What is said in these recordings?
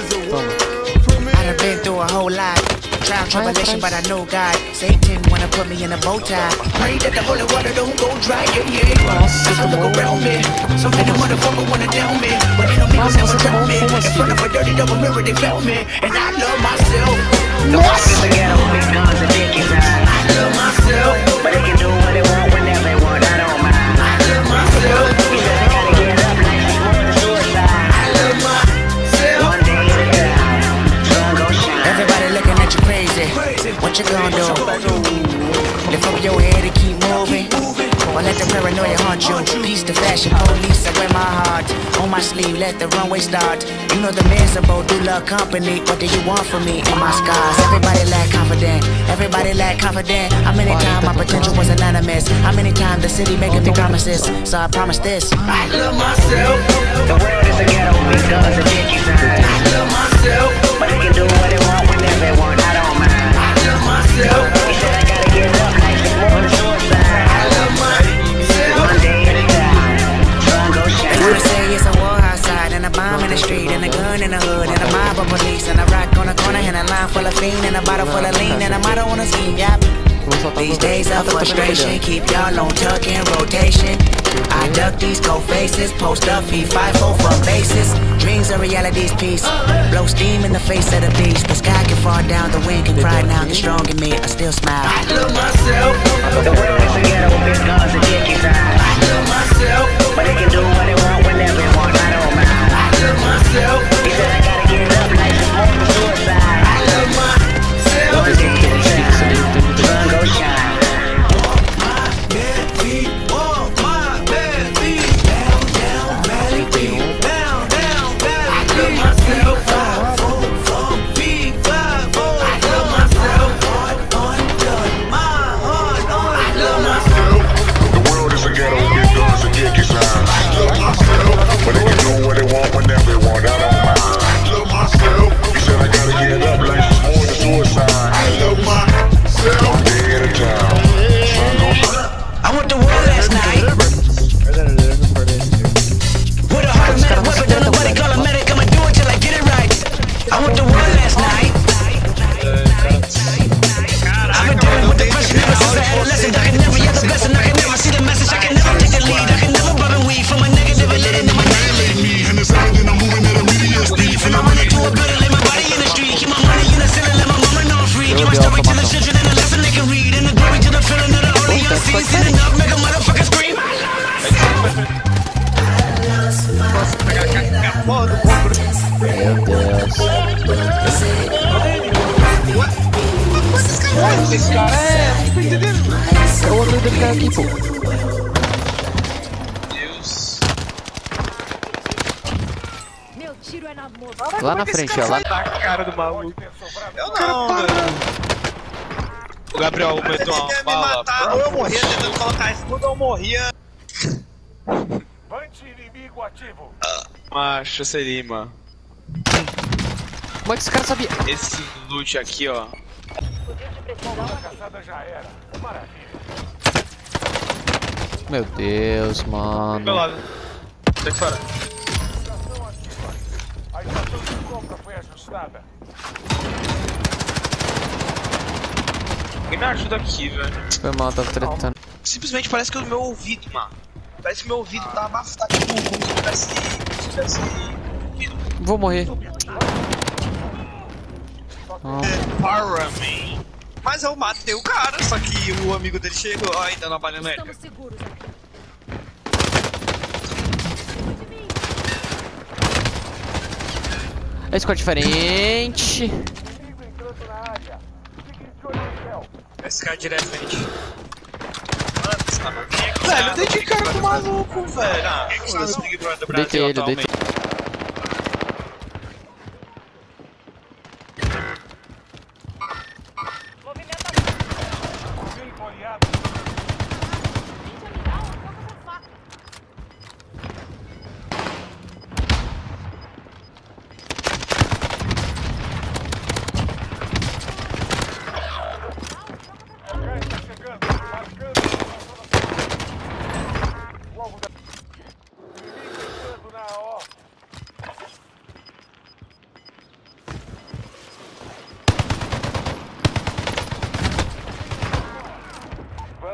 I done been through a whole lot. Trial, tribulation, but I know God. Satan wanna put me in a bow tie. Pray that the holy water don't go dry. Yeah. As I look around me, so many motherfuckers wanna down me, but they don't even ever drown me. In front of a dirty double mirror, they found me, and I love myself. The world is a ghetto, big guns and dick inside. I love myself, but they can do what they want whenever they want. I don't mind. I love myself. You said I gotta get up, like it's more than suicide. I love myself. One day at a time, sun gon' shine. Everybody looking at you crazy. What you gonna do? Lift up your head and keep moving. Or let the paranoia haunt you. Peace to fashion police, I wear my heart on my sleeve, let the runway start. You know the miserable do love company. What do you want from me and my scars? Everybody lack confident, everybody lack confident. How many times my potential was anonymous? How many times the city making me promises? So I promise this, I love myself. The world is a ghetto, big guns and dick inside. I love myself, but they can do what they want whenever they want. I don't mind. I love myself. You said I gotta get up, like it's more than suicide. I love myself. One day at a time, sun gon' shine. They wanna say it's a war outside, and a bomb in the street, and a gun in the hood, and a mob of police, and a rock on the corner, and a line full of fiend, and a bottle full of lean, and a motto on a scheme, yep. These days of frustration, keep y'all on tuck in rotation. I duck these cold faces, post up, feed 5-4 from bases. Dreams are reality's piece. Blow steam in the face of the beast. The sky can fall down, the wind can cry now. The strong in me, I still smile. I love myself. The world is a ghetto, big guns and dick inside. I love myself, but they can do what they want whenever they want. I don't mind. I love myself. He said I gotta get up, like it's more than suicide. I love myself. One day at a time, sun gon' shine. But they can do what they want whenever they want. I don't mind. I love myself. You said I gotta get up, like it's more than suicide. I love myself. One day at a time. I went to war last night. With a automatic weapon, don't nobody call a medic. I'ma do it till I get it right. I went to war last night. I've been dealing with depression ever since I had a lesson. I can never get the blessing. I can never see the message. I can never take the lead. I can never bub and weed from a negative and let it in my daily. And it's everything I'm moving at a medium speed. From my money to a building, lay my body in the street. Keep my money in the ceiling, let my mama know I'm free. Give my story to the children and a lesson they can read. And the glory to the feeling of the only you see. Sitting up, make a motherfucker scream. Meu Deus. Esse cara tá entendendo? É o outro dele aqui, pô. Deus. Meu tiro é na moça. Lá na frente, ó. Lá Tá a cara do maluco. Eu não, velho. O Gabriel meteu uma bala. Ou eu morria tentando colocar escudo ou eu morria. Inimigo ativo. Macho, seria, mano. Como é que esse cara sabia? Esse loot aqui, ó. A caçada já era. Maravilha. Meu Deus, Do meu mano. lado. Sai fora. Estação ativa. A estação de compra foi ajustada. Alguém me ajuda aqui, velho. Foi mal, tava tretando. Simplesmente parece que o meu ouvido, mano. Parece que meu ouvido tá abafado, tipo, como se tivesse ouvido. Vou morrer. Não. Para mim. Mas eu matei o cara, só que o amigo dele chegou ainda na bala elétrica. Estamos seguros aqui. É squad diferente. Esse cara diretamente. Mano, esse cara velho, eu dei de cara com o maluco, velho. Ah, quem que sabe o Big Brother Brasil Deitei ele, atualmente? deitei.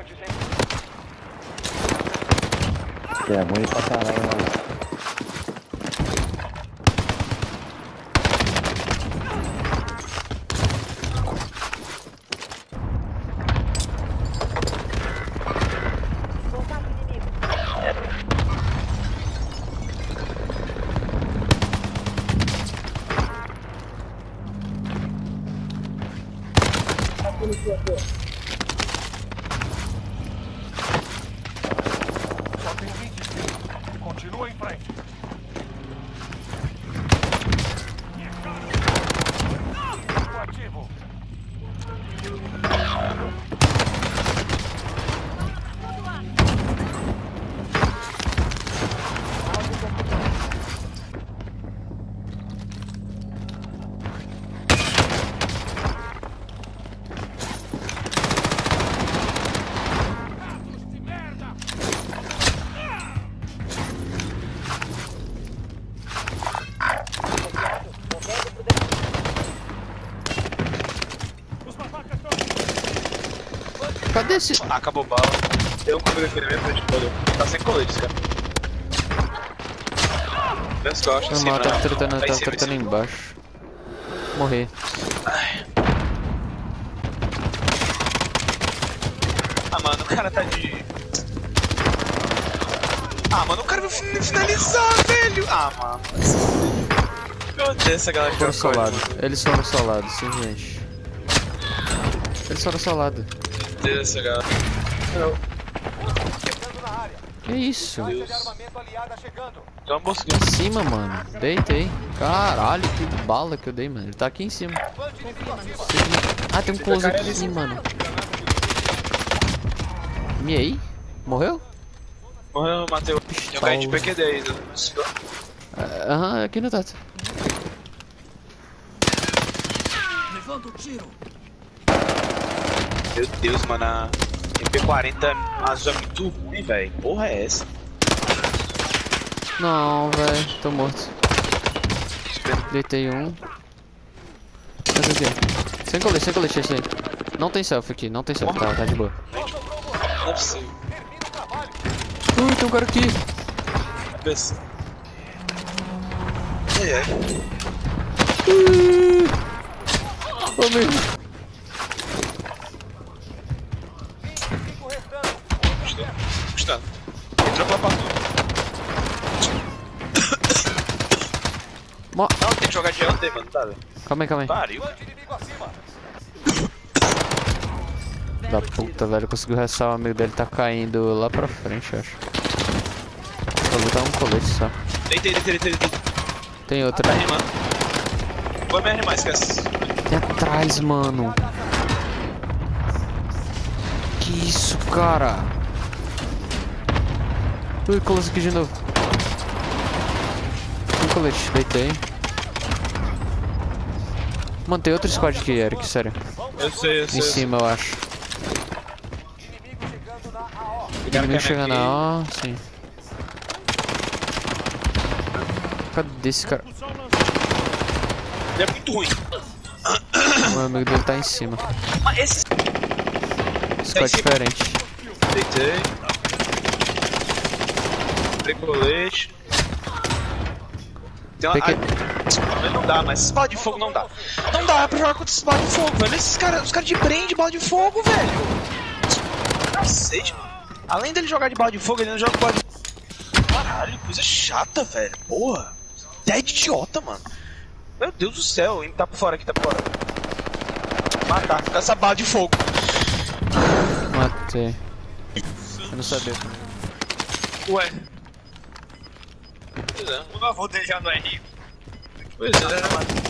Antes, hein? É ruim pra caralho, mano. Só tem 20 segundos. Continua em frente. Ativo. Cadê esse? Ah, acabou bala. Deu um comigo aqui na minha frente, pô. Tá sem colete, cara. Nas costas, assim, Normal, tava não. tretando, Tá em tava cima, tretando em cima. embaixo. Morri. Ah, mano, o cara tá de... Ah, mano, o cara vai finalizar, velho! Ah, mano. Meu Deus, essa galera Foram que eu solados. Eles foram solados, sim, gente. Eles foram solados. Meu Deus, essa galera. Chegando na área. Que isso? Caixa de armamento aliada chegando. Dá uma bolsa Em cima, mano. Deitei. Caralho, que bala que eu dei, mano. Ele tá aqui em cima. Bande inimigo acima. Ah, tem um close aqui, mano. Miei? Morreu? Morreu, matei o... Tem um cara de PQD aí, Aham, aqui no teto. Meu Deus, mano, a MP40 azul é muito ruim, velho. Porra é essa? Não, velho. Tô morto. Deitei um. Mas o quê? Sem colete esse aí. Não tem selfie aqui, não tem selfie. Tá de boa. Não é possível. Ui, tem um cara aqui. Cabeça. É. Ô, meu. Custando. Entrou pela porta. Não, tem que jogar de antes, mano. Tá, velho. Calma aí. Pariu. Bande inimigo acima. Da puta, velho. Conseguiu restar, o amigo dele tá caindo lá pra frente, eu acho. Vou botar um colete só. Deitei. Tem Tá outra. rimando. Vou me arrimar, esquece. Tem atrás, mano. Que isso, cara? Ui, close aqui de novo. Um colete, deitei. Mano, tem outro squad aqui, Eric, sério. Eu sei. Em cima, eu acho. Pegaram Inimigo o chegando aqui. na O, sim. Cadê esse cara? Ele é muito ruim. O meu amigo dele tá em cima. Mas esse... Squad diferente. Deitei. Comprei colete. Tem uma... Peguei. Não dá, mas esse bala de fogo não dá. Não dá pra jogar contra esse bala de fogo, velho. Esses caras, os caras de brand, bala de fogo, velho. Cacete. Além dele jogar de bala de fogo, ele não joga com bala de... Caralho, coisa chata, velho. Porra. Ideia de idiota, mano. Meu Deus do céu. Ele tá por fora aqui, tá por fora. Matar, com essa bala de fogo. Matei. Eu não sabia. Ué. O avô dele já não é rico. Pois é.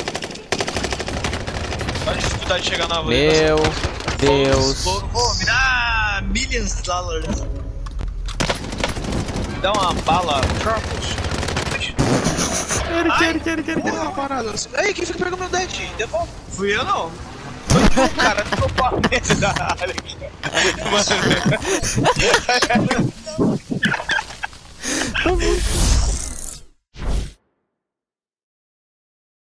Olha a dificuldade de chegar na avó. Meu Deus. Pô, me dá millions de dólares. Me dá uma bala. Quero. Porra, parada. Ei, quem fica pegando meu dead? Devolve. Fui eu não. Foi o cara que trocou a mesa da área aqui. Mano.